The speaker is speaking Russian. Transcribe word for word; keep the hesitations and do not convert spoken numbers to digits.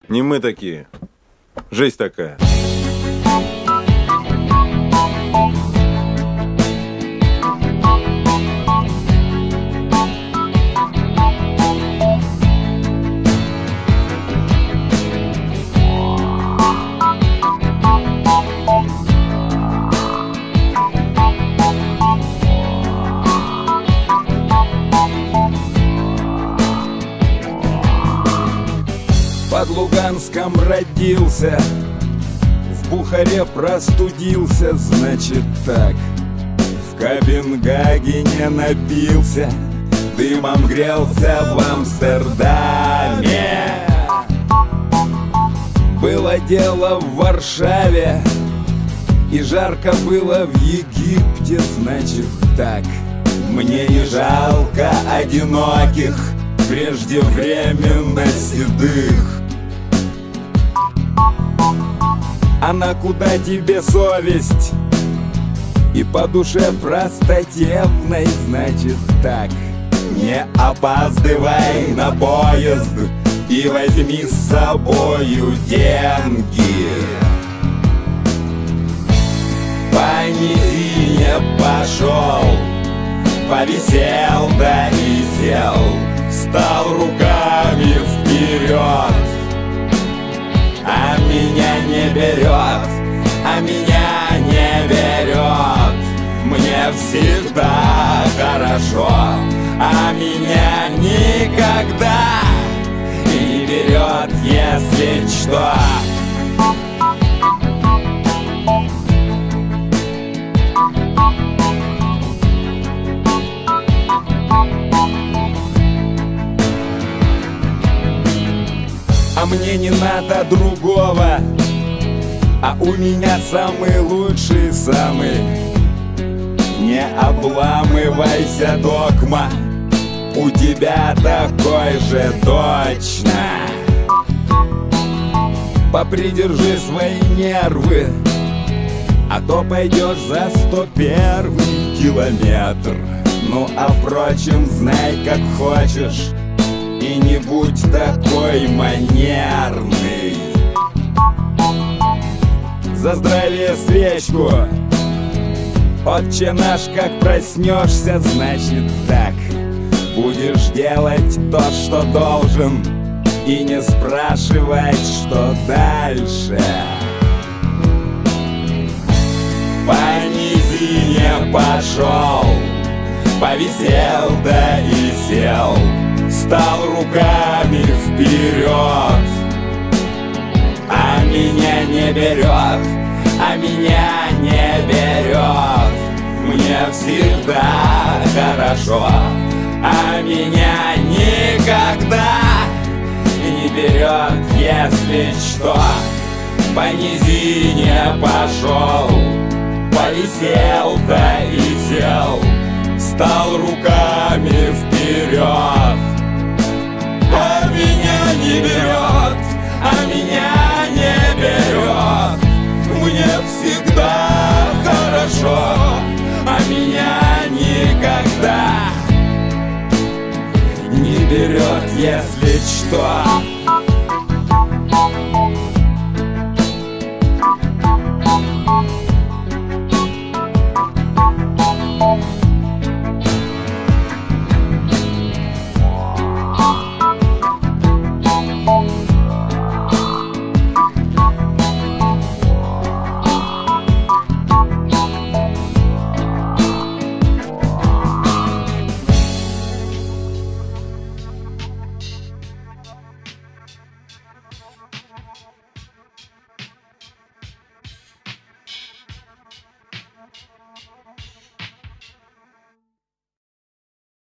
Не мы такие. Жизнь такая. Под Луганском родился, в Бухаре простудился, значит так. В Копенгагене напился, дымом грелся в Амстердаме. Было дело в Варшаве, и жарко было в Египте, значит так. Мне не жалко одиноких, преждевременно седых. А на куда тебе совесть? И по душе простодевной, значит так. Не опаздывай на поезд и возьми с собою деньги. По низине пошел, повисел да и сел, стал руками вперед. А меня не берет, а меня не берет. Мне всегда хорошо, а меня никогда и не берет, если что. А мне не надо другого, а у меня самый лучший, самый. Не обламывайся, догма, у тебя такой же точно. Попридержи свои нервы, а то пойдешь за сто первый километр. Ну а впрочем, знай как хочешь, и не будь такой манерный. За здравие свечку, отче наш, как проснешься, значит так. Будешь делать то, что должен, и не спрашивать, что дальше. По низине пошел, повисел да и сел, стал руками вперед. А меня не берет, а меня не берет. Мне всегда хорошо, а меня никогда не берет, если что. По низине пошел, повисел да и сел, стал руками вперед. А меня не берет,